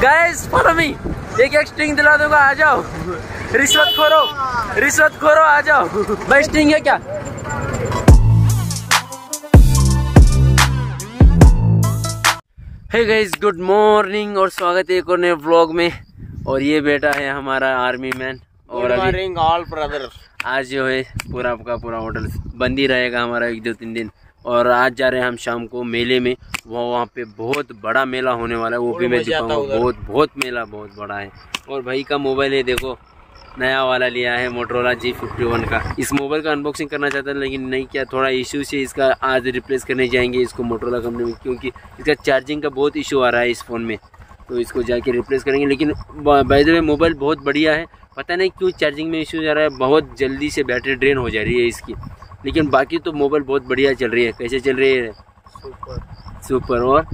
Guys follow me, एक string दिला दूंगा, आ जाओ। रिश्वत खोरो आ जाओ। भाई स्ट्रिंग है क्या? हे गाइस गुड मॉर्निंग और स्वागत है एक और नए व्लॉग में। और ये बेटा है हमारा आर्मी मैन। और अभी ऑल ब्रदर आज जो है पूरा का पूरा होटल बंद ही रहेगा हमारा 1-2-3 दिन। और आज जा रहे हैं हम शाम को मेले में। वहाँ पे बहुत बड़ा मेला होने वाला है, वो भी मैं दिखाऊंगा। बहुत मेला बहुत बड़ा है। और भाई का मोबाइल है, देखो नया वाला लिया है मोटरोला G51 का। इस मोबाइल का अनबॉक्सिंग करना चाहता था लेकिन नहीं किया, थोड़ा इशू से इसका आज रिप्लेस करने जाएंगे इसको मोटरोला कंपनी में, क्योंकि इसका चार्जिंग का बहुत इशू आ रहा है इस फ़ोन में, तो इसको जाके रिप्लेस करेंगे। लेकिन बाय द वे मोबाइल बहुत बढ़िया है, पता नहीं क्यों चार्जिंग में इशू जा रहा है, बहुत जल्दी से बैटरी ड्रेन हो जा रही है इसकी। लेकिन बाकी तो मोबाइल बहुत बढ़िया चल रही है। कैसे चल रही है? सुपर। और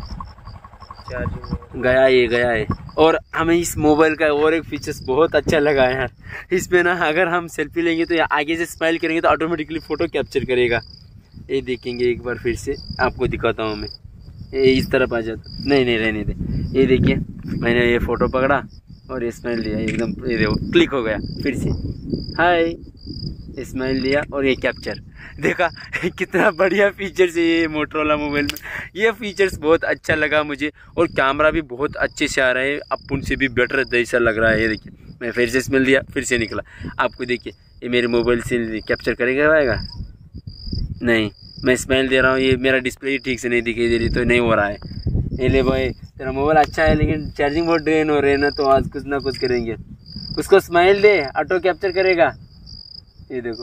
चार्जिंग गया है। और हमें इस मोबाइल का और एक फीचर्स बहुत अच्छा लगा है यार। इसमें ना अगर हम सेल्फी लेंगे तो आगे से स्माइल करेंगे तो ऑटोमेटिकली फ़ोटो कैप्चर करेगा। ये देखेंगे एक बार फिर से आपको दिखाता हूँ मैं। ये इस तरफ आ जाता, नहीं रहने दे। ये देखिए मैंने ये फ़ोटो पकड़ा और ये स्माइल दिया, एकदम ये देखो क्लिक हो गया। फिर से हाय, स्माइल दिया और ये कैप्चर। देखा कितना बढ़िया फीचर्स है ये मोटरोला मोबाइल में। ये फीचर्स बहुत अच्छा लगा मुझे। और कैमरा भी बहुत अच्छे से आ रहा है, अपन से भी बेटर जैसा लग रहा है। ये देखिए मैं फिर से स्मेल दिया, फिर से निकला। आपको देखिए ये मेरे मोबाइल से कैप्चर करेगा नहीं, मैं स्मेल दे रहा हूँ, ये मेरा डिस्प्ले ठीक से नहीं दिखाई दे रही तो नहीं हो रहा है। ये ले भाई तेरा मोबाइल अच्छा है लेकिन चार्जिंग बहुत ड्रेन हो रहे हैं ना, तो आज कुछ ना कुछ करेंगे। उसको स्माइल दे, ऑटो कैप्चर करेगा। ये देखो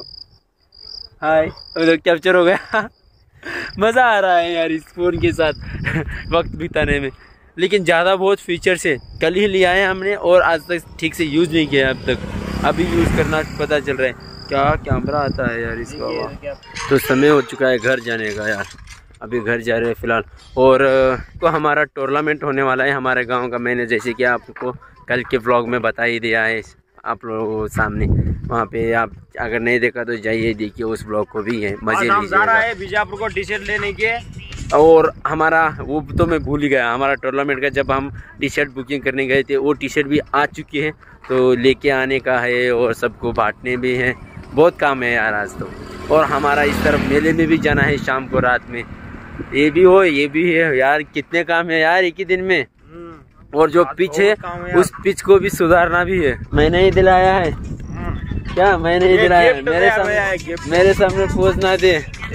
हाय, उधर कैप्चर हो गया। मज़ा आ रहा है यार इस फ़ोन के साथ वक्त बिताने में। लेकिन ज़्यादा बहुत फीचर्स है, कल ही लिया है हमने और आज तक ठीक से यूज़ नहीं किया अब तक। अभी यूज़ करना पता चल रहा है क्या कैमरा आता है यार इसका। तो समय हो चुका है घर जाने का यार, अभी घर जा रहे हैं फ़िलहाल। और तो हमारा टूर्नामेंट होने वाला है हमारे गांव का। मैंने जैसे कि आपको कल के व्लॉग में बता ही दिया है आप लोगों के सामने। वहाँ पे आप अगर नहीं देखा तो जाइए देखिए उस ब्लॉग को भी है, मजे लीजिए। बीजापुर को टी शर्ट लेने के। और हमारा वो तो मैं भूल ही गया, हमारा टूर्नामेंट का जब हम टी शर्ट बुकिंग करने गए थे वो टी शर्ट भी आ चुकी है, तो लेके आने का है और सबको बांटने भी हैं। बहुत काम है यार आज तो। और हमारा इस तरफ मेले में भी जाना है शाम को रात में, ये भी है यार। कितने काम है यार एक ही दिन में। और जो पिच है उस पिच को भी सुधारना भी है। मैंने ही दिलाया है क्या? मैंने ही दिलाया है। मेरे सामने पोज ना दे,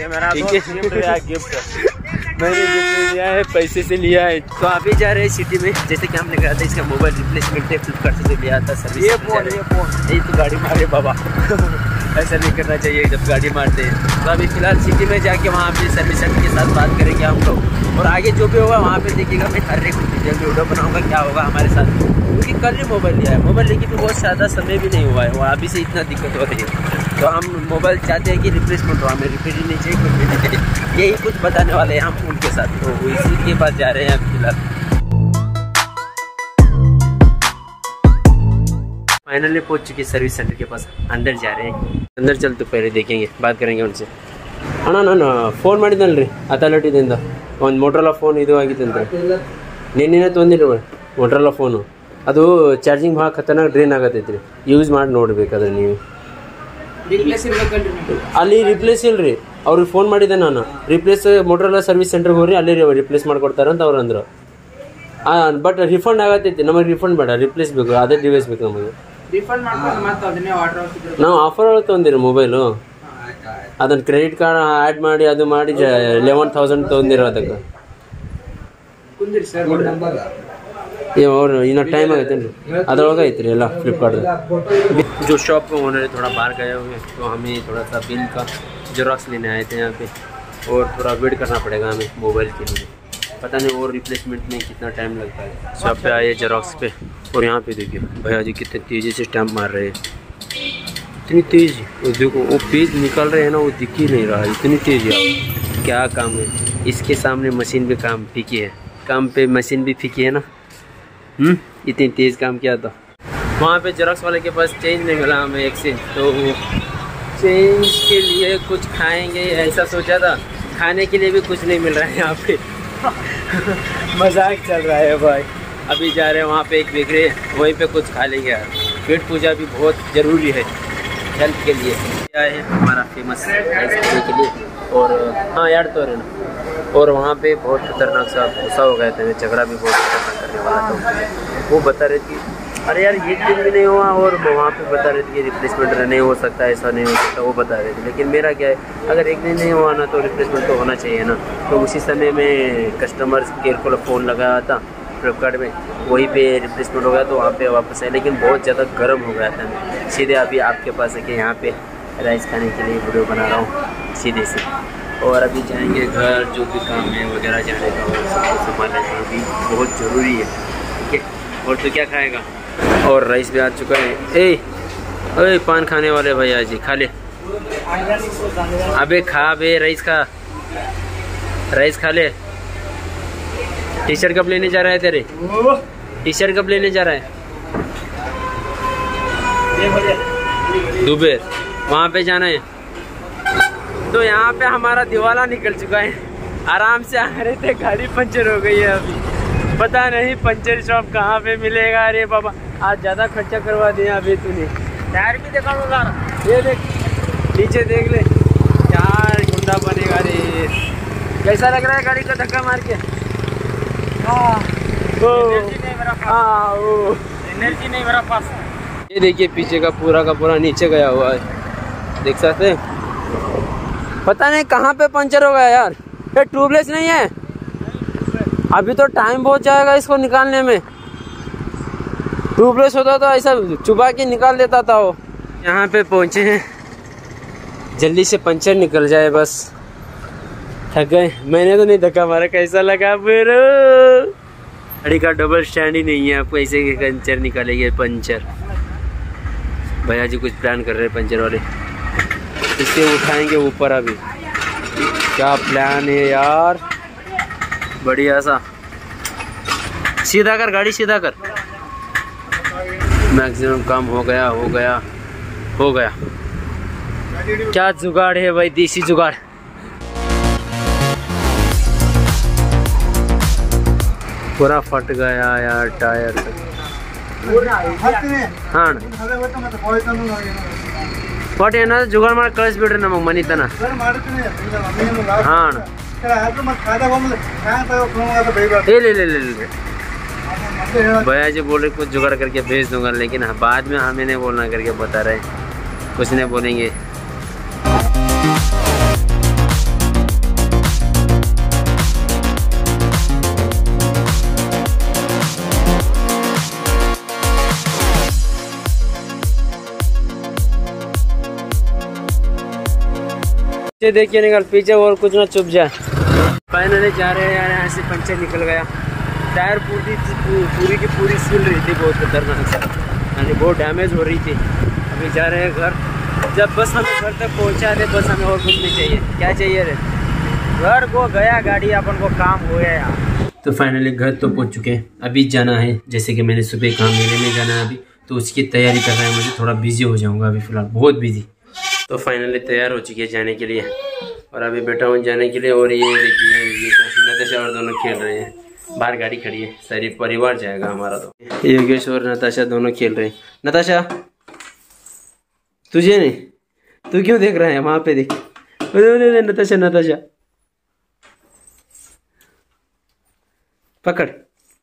मैंने गिफ्ट लिया है, पैसे से लिया है। तो अभी जा रहे हैं सिटी में, जैसे कि हमने कहा था इसका मोबाइल रिप्लेसमेंट है, फ्लिपकार्ट से लिया था सर्विस। ये तो गाड़ी मारे बाबा। ऐसा नहीं करना चाहिए जब गाड़ी मारते हैं। तो अभी फिलहाल सिटी में जाके वहाँ पे सर्विस सेंटर के साथ बात करेंगे हम लोग। और आगे जो भी होगा वहाँ पे देखिएगा, मैं हर एक वीडियो बनाऊँगा क्या होगा हमारे साथ। क्योंकि कल ही मोबाइल लिया है, मोबाइल लेके भी बहुत ज़्यादा समय भी नहीं हुआ है, वो अभी से इतना दिक्कत हो रही है। तो हम मोबाइल चाहते हैं कि रिप्लेसमेंट हो, हमें रिपेयर ही नहीं चाहिए, कुछ भी नहीं चाहिए। यही कुछ बताने वाले हैं हम उनके साथ। तो इसी के पास जा रहे हैं हम फिलहाल। फाइनली पहुंच चुके सर्विस सेंटर के पास, अंदर जा रहे हैं। अंदर चल तो पहले देखेंगे, बात करेंगे उनसे। ನಾನು ಫೋನ್ ಮಾಡಿದ್ನಲ್ರಿ ಅಥಾರಿಟಿದಿಂದ ಒಂದು ಮೊಟ್ರೋಲಾ ಫೋನ್ ಇದು ಆಗಿತ್ತಂತೆ, ನಿನ್ನೆ ತೊಂದಿಲ್ಲ ಮೊಟ್ರೋಲಾ ಫೋನು. ಅದು ಚಾರ್ಜಿಂಗ್ ಭಾಳ ಖತರ್ನಾಕ್ ಡ್ರೇನ್ ಆಗತ್ತೈತ್ರಿ, ಯೂಸ್ ಮಾಡಿ ನೋಡ್ಬೇಕಾದ್ರೆ ನೀವು. ಅಲ್ಲಿ ರಿಪ್ಲೇಸ್ ಇಲ್ರಿ, ಅವ್ರಿಗೆ ಫೋನ್ ಮಾಡಿದ್ದೆ ನಾನು. ರಿಪ್ಲೇಸ್ ಮೊಟ್ರೋಲಾ ಸರ್ವಿಸ್ ಸೆಂಟರ್ಗೆ ಹೋಗ್ರಿ, ಅಲ್ಲಿ ರಿಪ್ಲೇಸ್ ಮಾಡ್ಕೊಡ್ತಾರಂತ ಅವ್ರು ಅಂದರು. ಬಟ್ ರಿಫಂಡ್ ಆಗತ್ತೈತಿ, ನಮಗೆ ರಿಫಂಡ್ ಬೇಡ, ರಿಪ್ಲೇಸ್ ಬೇಕು, ಅದೇ ಡಿವೈಸ್ ಬೇಕು ನಮಗೆ. ನಾವು ಆಫರ್ ಒಳಗೆ ತೊಗೊಂದಿರಿ ಮೊಬೈಲು, ಅದನ್ನು ಕ್ರೆಡಿಟ್ ಕಾರ್ಡ್ ಆ್ಯಡ್ ಮಾಡಿ ಅದು ಮಾಡಿ 11,000 ತೊಗೊಂದಿರೋ ಅದಕ್ಕೆ. और इतना टाइम आगे अदरगा इतने अला फ्लिपकार्ट। जो शॉप पे ओनर थोड़ा बाहर गए हुए, तो हमें थोड़ा सा बिल का जेरॉक्स लेने आए थे यहाँ पे। और थोड़ा वेट करना पड़ेगा हमें मोबाइल के लिए, पता नहीं और रिप्लेसमेंट में कितना टाइम लगता है। शॉप पे आए जेरॉक्स पे, और यहाँ पे देखिए भैया जी कितने तेज़ी से स्टैम्प मार रहे हैं, इतनी तेज़। वो देखो वो पेज निकल रहे हैं ना, वो दिख ही नहीं रहा, इतनी तेज़ है। क्या काम है, इसके सामने मशीन भी काम फीकी है, काम पे मशीन भी फीकी है ना। इतनी तेज़ काम किया था। वहाँ पे जेरॉक्स वाले के पास चेंज नहीं मिला हमें एक्सचेंज, तो चेंज के लिए कुछ खाएंगे ऐसा सोचा था, खाने के लिए भी कुछ नहीं मिल रहा है यहाँ पे। मजाक चल रहा है भाई। अभी जा रहे हैं वहाँ पे एक बिगड़े, वहीं पे कुछ खा लेंगे यार। पेट पूजा भी बहुत ज़रूरी है हेल्थ के लिए। क्या है हमारा फेमस राइस खाने के लिए। और हाँ यार तो रहना, और वहाँ पे बहुत खतरनाक सा गुस्सा हो गया था, झगड़ा भी बहुत खतरनाक करने वाला था। वो बता रही थी अरे यार ये दिन भी नहीं हुआ, और वहाँ पे बता रहे थे कि रिप्लेसमेंट नहीं हो सकता, ऐसा नहीं हो सकता, वो बता रहे थे। लेकिन मेरा क्या है, अगर एक दिन नहीं हुआ ना तो रिप्लेसमेंट तो होना चाहिए ना। तो उसी समय में कस्टमर केयर को फ़ोन लगाया था फ्लिपकार्ट में, वहीं पे रिप्लेसमेंट हो गया तो वहाँ पे वापस आए। लेकिन बहुत ज़्यादा गर्म हो गया था। सीधे अभी आपके पास है कि यहाँ पे राइस खाने के लिए वीडियो बना रहा हूँ सीधे से। और अभी जाएंगे घर, जो भी काम है वगैरह जाने का और सबको संभालने का भी बहुत ज़रूरी है, ठीक है। और तो क्या खाएगा, और राइस भी आ चुका है। ए पान खाने वाले भैया जी खा ले, अबे खा बे राइस खा, राइस खा ले। टी शर्ट कब लेने जा रहा है तेरे, टी शर्ट कब लेने जा रहा है? दोपहर वहाँ पे जाना है। तो यहाँ पे हमारा दिवाला निकल चुका है, आराम से आ रहे थे, गाड़ी पंचर हो गई है। अभी पता नहीं पंचर शॉप कहाँ पे मिलेगा। अरे बाबा आज ज़्यादा खर्चा करवा दिया अभी तूने। टायर भी देखा होगा, ये देख नीचे देख ले, यार गुंडा बनेगा रे। कैसा लग रहा है गाड़ी का धक्का मार के? एनर्जी नहीं मेरा पास। ये देखिए पीछे का पूरा नीचे गया हुआ है, देख सकते हैं। पता नहीं कहाँ पे पंचर हो गया यार। ये ट्यूबलेस नहीं है, अभी तो टाइम बहुत जाएगा इसको निकालने में। ट्यूबलेस होता तो ऐसा चुबा के निकाल देता था वो। यहाँ पे पहुँचे हैं, जल्दी से पंचर निकल जाए बस। थक गए, मैंने तो नहीं धक्का मारा। कैसा लगा फिर? गाड़ी का डबल स्टैंड ही नहीं है, आपको ऐसे पंचर निकालेंगे। पंचर भैया जी कुछ प्लान कर रहे हैं पंचर वाले, इससे उठाएंगे ऊपर। अभी क्या प्लान है यार, बढ़िया सा। सीधा कर गाड़ी, सीधा कर। मैक्सिमम काम हो गया। क्या जुगाड़ है भाई, देसी जुगाड़। पूरा फट गया यार टायर तक। हाँ फट ಏನಾದ್ರು जुगाड़ ಮಾಡಿ ಕಳಿಸ್ಬಿಡ್ರಿ ನಮಗೆ ಮನಿ ತನ। हाँ भैया जी बोल रहे कुछ जुगाड़ करके भेज दूंगा, लेकिन बाद में हमें नहीं बोलना करके बता रहे, कुछ नहीं बोलेंगे। देखिए निकल पीछे और कुछ ना चुप जा। फाइनली जा रहे हैं यार, यहाँ से पंचर निकल गया। टायर पूरी की पूरी सील रही थी, बहुत खतरनाक सा, यानी बहुत डैमेज हो रही थी। अभी जा रहे हैं घर। जब बस हमें घर तक पहुँचा दे बस, हमें और कुछ नहीं चाहिए। क्या चाहिए रे? घर को गया गाड़ी, अपन को काम हो गया यार। तो फाइनली घर तो पहुँच चुके हैं। अभी जाना है, जैसे कि मैंने सुबह कहा मेले में जाना है अभी, तो उसकी तैयारी कर रहा है। मुझे थोड़ा बिजी हो जाऊँगा अभी फ़िलहाल, बहुत बिजी। तो फाइनली तैयार हो चुकी है जाने के लिए, और अभी बैठा हूँ जाने के लिए। और ये देखिए ये नताशा और दोनों खेल रहे हैं, बाहर गाड़ी खड़ी है, सारी परिवार जाएगा हमारा। तो योगेश और नताशा दोनों खेल रहे हैं। नताशा तुझे नहीं, तू क्यों देख रहा है? वहाँ पे देख, नताशा पकड़,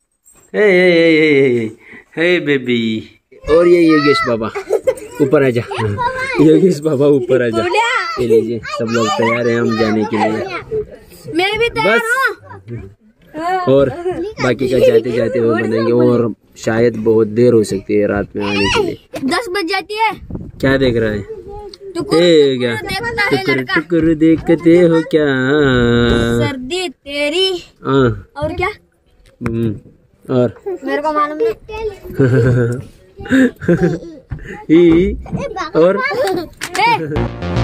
हे बेबी। और ये योगेश बाबा ऊपर आ जा, योगेश बाबा ऊपर आ जा। ये लीजिए सब लोग तैयार हैं हम जाने के लिए। मैं भी तैयार हूँ। और बाकी का जाते जाते वो बनाएंगे, और शायद बहुत देर हो सकती है रात में आने के लिए। 10 बज जाती है। क्या देख रहा है? क्या टुकुर देखते हो क्या? सर्दी तेरी। और क्या? और मेरे को मालूम नहीं। और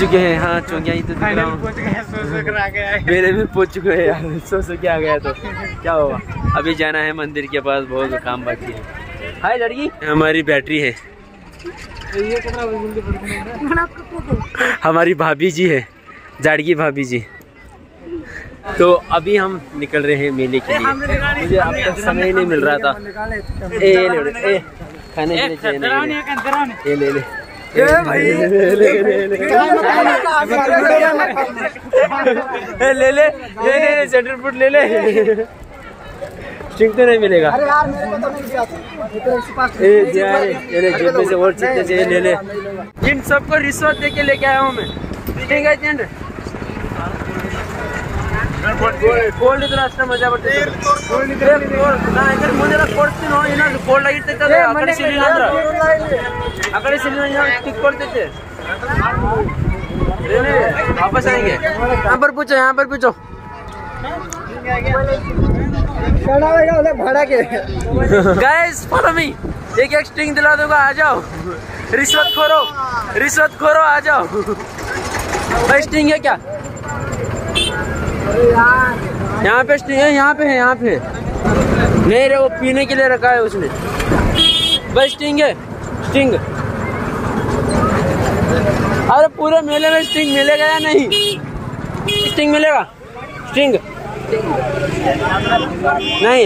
चुके हैं। हाँ चौकिया ही तो दिख रहा हूँ। मेले में पहुँच चुके हैं यार, सो के आ गया तो क्या होगा। अभी जाना है मंदिर के पास, बहुत काम बाकी है। हाय लड़की, हमारी बैटरी है। हमारी भाभी जी है, जाड़गी भाभी जी। तो अभी हम निकल रहे हैं मेले के लिए। मुझे अब तक समय नहीं मिल रहा था। खाने के लिए ले ले सेंटर फुट ले ले। स्टिंग तो नहीं मिलेगा। जेब में से और चिट्टे चाहिए ले ले। इन सबको रिश्वत दे के लेके आया हूँ मैं। ठीक है चिंड ಕೋಲ್ಡ್ ಇದ್ರೆ ಅಷ್ಟೇ ಮಜಾ ಬರ್ತದೆ. ನಾ ಇದ್ರ ಮುಂದೆಲ್ಲ ಕೊಡ್ತೀನಿ ನೋಡಿ, ಇನ್ನೊಂದು ಕೋಲ್ಡ್ ಆಗಿರ್ತೈತೆ ಅದು. ಆ ಕಡೆ ಸಿಲಿಲ್ಲ ಅಂದ್ರೆ ಆ ಕಡೆ ಸಿಲಿಲ್ಲ ಟಿಕ್ ಕೊಡ್ತೈತೆ. वापस आएंगे। यहाँ पर पूछो, यहाँ पर पूछो। गाइस फॉलो मी, एक एक स्ट्रिंग दिला दूंगा, आ जाओ। रिश्वत खोरो आ जाओ। भाई स्ट्रिंग है क्या? यहाँ पे स्टिंग है, यहाँ पे है, यहाँ पे नहीं रे, वो पीने के लिए रखा है उसने। बस स्टिंग है, स्टिंग। अरे पूरे मेले में स्टिंग मिलेगा या नहीं? स्टिंग मिलेगा? स्टिंग नहीं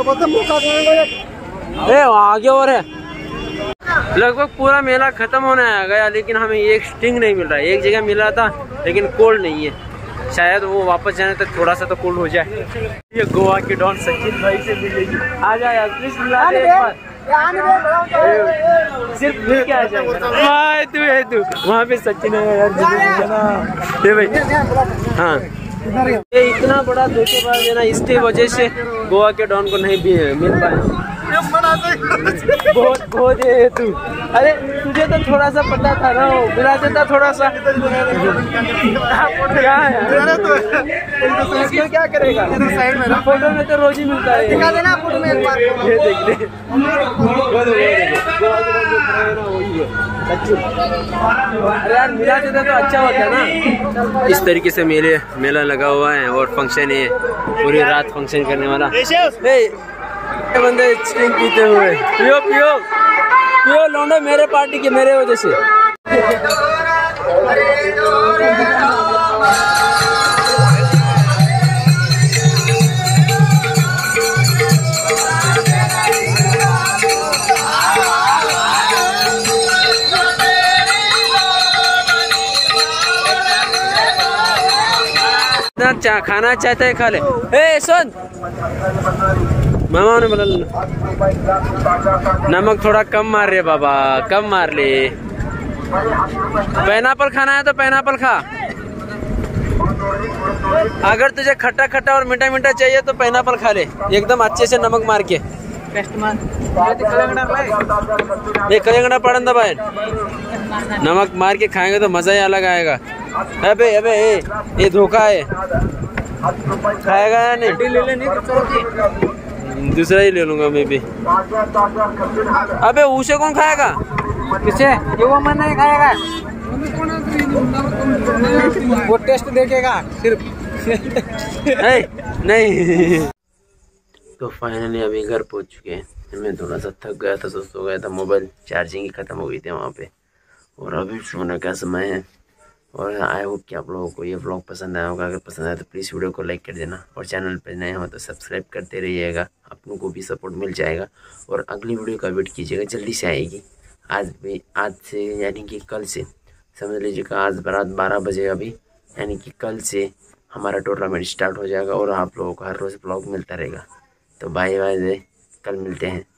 आगे और है। लगभग पूरा मेला खत्म होने आ गया, लेकिन हमें एक स्टिंग नहीं मिल रहा है। एक जगह मिला था लेकिन कोल्ड नहीं है, शायद वो वापस जाने तक थोड़ा सा तो कोल्ड हो जाए। ये गोवा के डॉन सचिन भाई से मिलेगी। आ जा यार प्लीज मिला दे एक बार, सिर्फ मिल के आ जाएगा। तू है तू वहाँ पे सचिन है यार, ये भाई। हाँ ये इतना बड़ा धोखेबाज है ना, इसकी वजह से गोवा के डॉन को नहीं भी मिल पाया। बहुत है तू। अरे तुझे तो थोड़ा सा पता था ना, मिला देता थोड़ा सा। क्या है इसको क्या करेगा? फोटो में तो रोज ही मिलता है। दिखा देना फोटो में एक बार। ये देख ले, अरे यार मिला देता तो अच्छा होता ना। इस तरीके से मेला लगा हुआ है और फंक्शन है, पूरी रात फंक्शन करने वाला। बंदे स्टिंग पीते हुए, पियो पियो पियो लौंडे, मेरे पार्टी के, मेरे वजह से। खाना चाहते है खा ले। ए सुन, मामा ने बोला नमक थोड़ा कम मार रहे बाबा, कम मार ले। पाइनएप्पल खाना है तो पाइनएप्पल खा। अगर तुझे खट्टा खट्टा और मीठा मीठा चाहिए तो पाइनएप्पल खा ले, एकदम अच्छे से नमक मार के। ये कलंगड़ा पड़न दबाए, नमक मार के खाएंगे तो मजा ही अलग आएगा। अबे अबे ये धोखा है, खाएगा या नहीं? दूसरा ही ले लूंगा मैं भी। अबे उसे कौन खाएगा? किसे? ये वो मन नहीं खाएगा, वो टेस्ट देखेगा सिर्फ। नहीं। तो फाइनली अभी घर पहुंच चुके हैं। मैं थोड़ा सा थक गया था, सुस्त हो गया था, मोबाइल चार्जिंग ही खत्म हो गई थी वहाँ पे, और अभी सोने का समय है। और आई होप कि आप लोगों को ये व्लॉग पसंद आया होगा। अगर पसंद आया तो प्लीज़ वीडियो को लाइक कर देना, और चैनल पर नए हो तो सब्सक्राइब करते रहिएगा, आप लोगों को भी सपोर्ट मिल जाएगा। और अगली वीडियो का वेट कीजिएगा, जल्दी से आएगी। आज से यानी कि कल से समझ लीजिएगा, आज रात 12 बजे अभी, यानी कि कल से हमारा टूर्नामेंट स्टार्ट हो जाएगा, और आप लोगों को हर रोज़ व्लॉग मिलता रहेगा। तो बाय बाय, कल मिलते हैं।